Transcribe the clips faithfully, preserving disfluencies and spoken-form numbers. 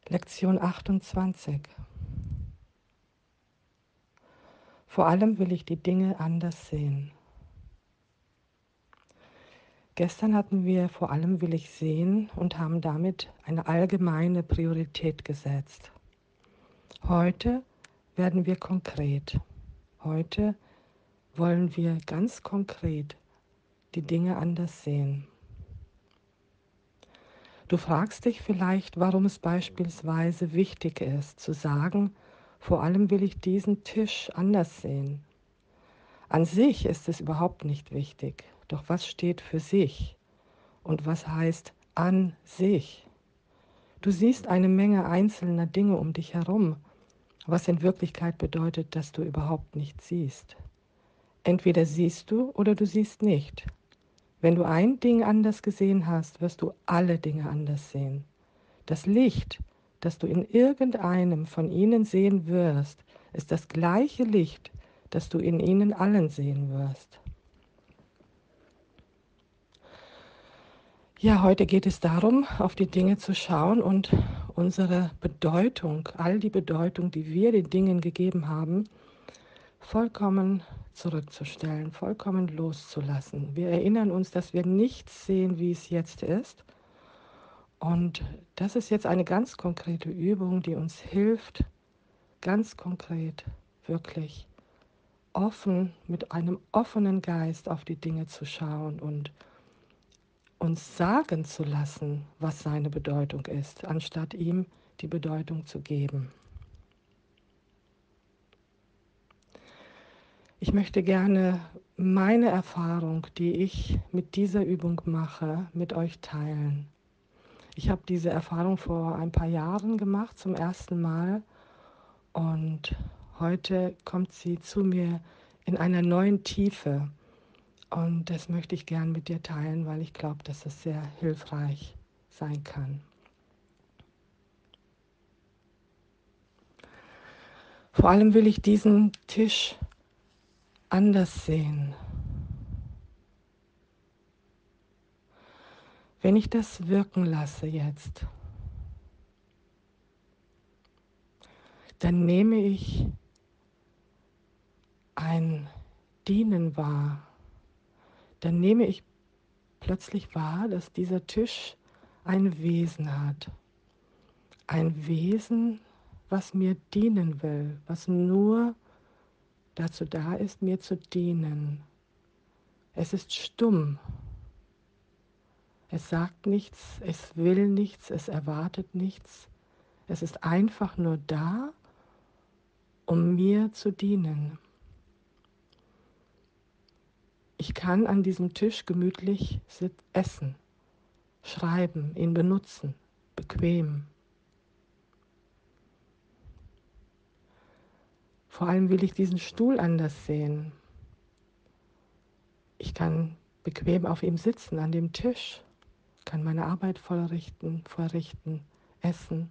Lektion achtundzwanzig. Vor allem will ich die Dinge anders sehen. Gestern hatten wir vor allem will ich sehen und haben damit eine allgemeine Priorität gesetzt. Heute werden wir konkret. Heute wollen wir ganz konkret die Dinge anders sehen. Du fragst dich vielleicht, warum es beispielsweise wichtig ist, zu sagen, vor allem will ich diesen Tisch anders sehen. An sich ist es überhaupt nicht wichtig, doch was steht für sich und was heißt an sich? Du siehst eine Menge einzelner Dinge um dich herum, was in Wirklichkeit bedeutet, dass du überhaupt nichts siehst. Entweder siehst du oder du siehst nicht. Wenn du ein Ding anders gesehen hast, wirst du alle Dinge anders sehen. Das Licht, das du in irgendeinem von ihnen sehen wirst, ist das gleiche Licht, das du in ihnen allen sehen wirst. Ja, heute geht es darum, auf die Dinge zu schauen und unsere Bedeutung, all die Bedeutung, die wir den Dingen gegeben haben, vollkommen zurückzustellen, vollkommen loszulassen. Wir erinnern uns, dass wir nichts sehen, wie es jetzt ist. Und das ist jetzt eine ganz konkrete Übung, die uns hilft, ganz konkret, wirklich offen, mit einem offenen Geist auf die Dinge zu schauen und uns sagen zu lassen, was seine Bedeutung ist, anstatt ihm die Bedeutung zu geben. Ich möchte gerne meine Erfahrung, die ich mit dieser Übung mache, mit euch teilen. Ich habe diese Erfahrung vor ein paar Jahren gemacht, zum ersten Mal, und heute kommt sie zu mir in einer neuen Tiefe. Und das möchte ich gern mit dir teilen, weil ich glaube, dass es sehr hilfreich sein kann. Vor allem will ich diesen Tisch anders sehen. Wenn ich das wirken lasse jetzt, dann nehme ich ein Dienen wahr. Dann nehme ich plötzlich wahr, dass dieser Tisch ein Wesen hat. Ein Wesen, was mir dienen will, was nur dazu da ist, mir zu dienen. Es ist stumm. Es sagt nichts, es will nichts, es erwartet nichts. Es ist einfach nur da, um mir zu dienen. Ich kann an diesem Tisch gemütlich essen, schreiben, ihn benutzen, bequem. Vor allem will ich diesen Stuhl anders sehen. Ich kann bequem auf ihm sitzen, an dem Tisch, kann meine Arbeit vollrichten, verrichten, essen.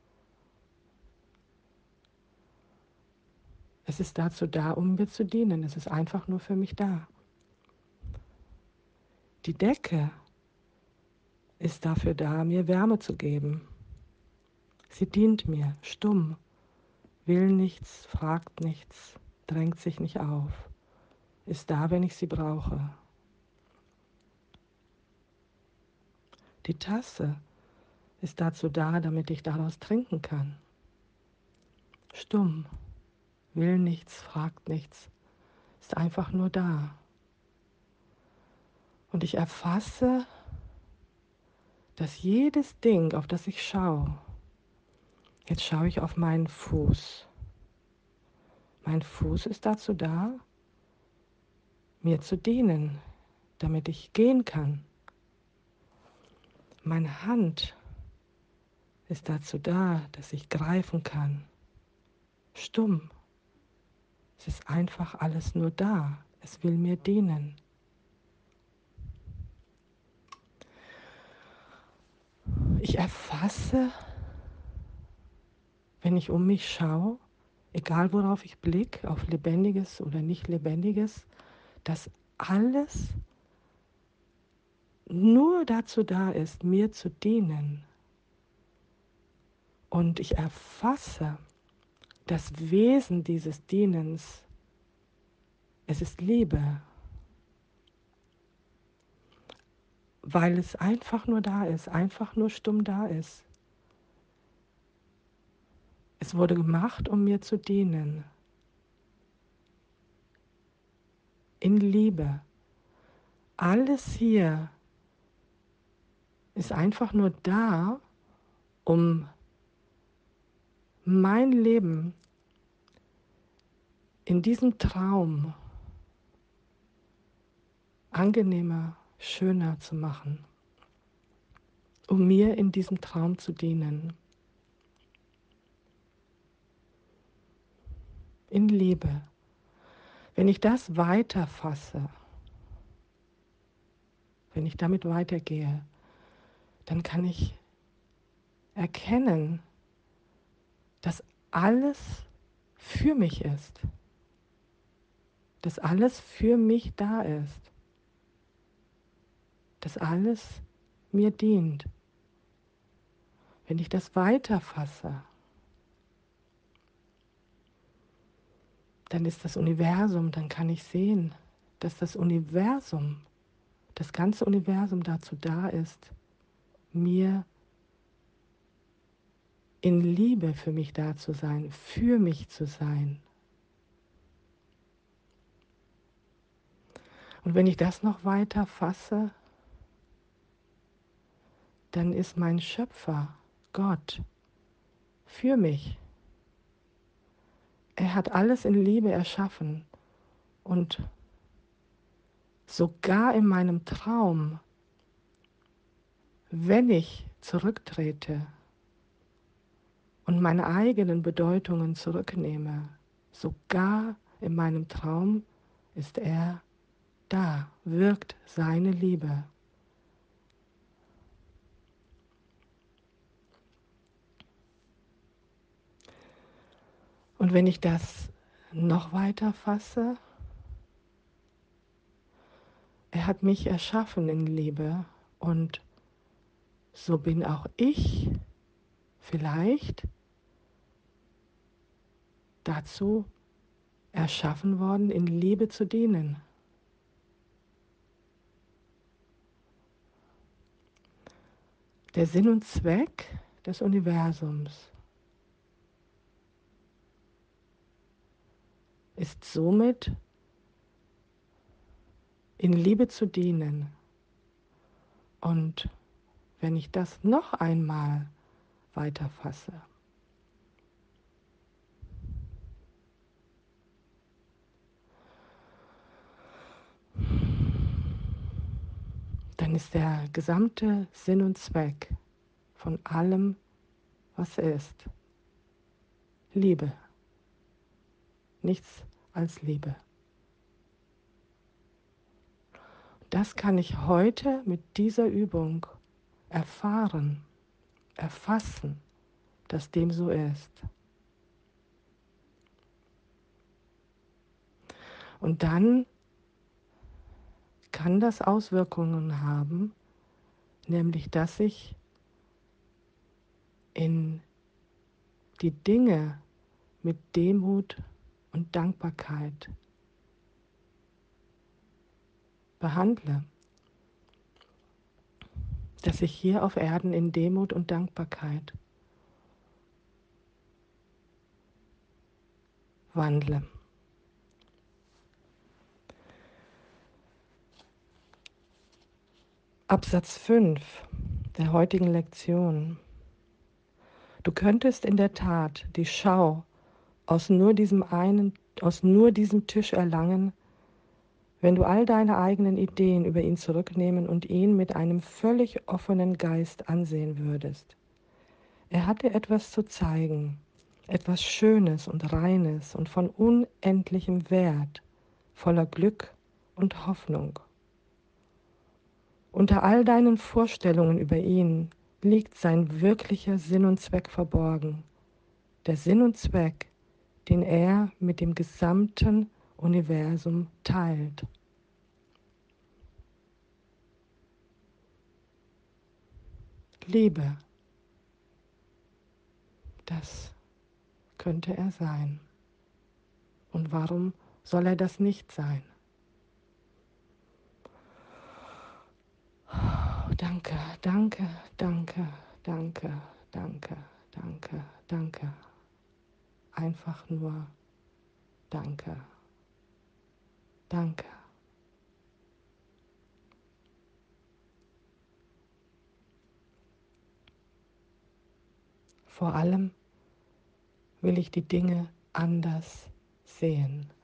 Es ist dazu da, um mir zu dienen. Es ist einfach nur für mich da. Die Decke ist dafür da, mir Wärme zu geben. Sie dient mir, stumm, will nichts, fragt nichts, drängt sich nicht auf, ist da, wenn ich sie brauche. Die Tasse ist dazu da, damit ich daraus trinken kann. Stumm, will nichts, fragt nichts, ist einfach nur da. Und ich erfasse, dass jedes Ding, auf das ich schaue, jetzt schaue ich auf meinen Fuß. Mein Fuß ist dazu da, mir zu dienen, damit ich gehen kann. Meine Hand ist dazu da, dass ich greifen kann. Stumm. Es ist einfach alles nur da. Es will mir dienen. Ich erfasse, wenn ich um mich schaue, egal worauf ich blicke, auf Lebendiges oder nicht Lebendiges, dass alles nur dazu da ist, mir zu dienen. und ich erfasse das Wesen dieses Dienens. Es ist Liebe, weil es einfach nur da ist, einfach nur stumm da ist. Es wurde gemacht, um mir zu dienen. In Liebe. Alles hier ist einfach nur da, um mein Leben in diesem Traum angenehmer, schöner zu machen, um mir in diesem Traum zu dienen. In Liebe. Wenn ich das weiterfasse, wenn ich damit weitergehe, dann kann ich erkennen, dass alles für mich ist, dass alles für mich da ist, dass alles mir dient. Wenn ich das weiterfasse, dann ist das Universum, dann kann ich sehen, dass das Universum, das ganze Universum dazu da ist, mir in Liebe für mich da zu sein, für mich zu sein. Und wenn ich das noch weiter fasse, dann ist mein Schöpfer, Gott, für mich. Er hat alles in Liebe erschaffen und sogar in meinem Traum, wenn ich zurücktrete und meine eigenen Bedeutungen zurücknehme, sogar in meinem Traum ist er da, wirkt seine Liebe. Und wenn ich das noch weiter fasse, er hat mich erschaffen in Liebe und so bin auch ich vielleicht dazu erschaffen worden, in Liebe zu dienen. Der Sinn und Zweck des Universums ist somit, in Liebe zu dienen. Und wenn ich das noch einmal weiterfasse, dann ist der gesamte Sinn und Zweck von allem, was ist, Liebe. Nichts als Liebe. Das kann ich heute mit dieser Übung erfahren, erfassen, dass dem so ist. Und dann kann das Auswirkungen haben, nämlich dass ich in die Dinge mit Demut und Dankbarkeit behandle, dass ich hier auf Erden in Demut und Dankbarkeit wandle. Absatz fünf der heutigen Lektion. Du könntest in der Tat die Schau aus nur diesem einen, aus nur diesem Tisch erlangen, wenn du all deine eigenen Ideen über ihn zurücknehmen und ihn mit einem völlig offenen Geist ansehen würdest. Er hat dir etwas zu zeigen, etwas Schönes und Reines und von unendlichem Wert, voller Glück und Hoffnung. Unter all deinen Vorstellungen über ihn liegt sein wirklicher Sinn und Zweck verborgen, der Sinn und Zweck, den er mit dem gesamten Universum teilt. Liebe. Das könnte er sein. Und warum soll er das nicht sein? Oh, danke, danke, danke, danke, danke, danke, danke. Einfach nur danke, danke. Vor allem will ich die Dinge anders sehen.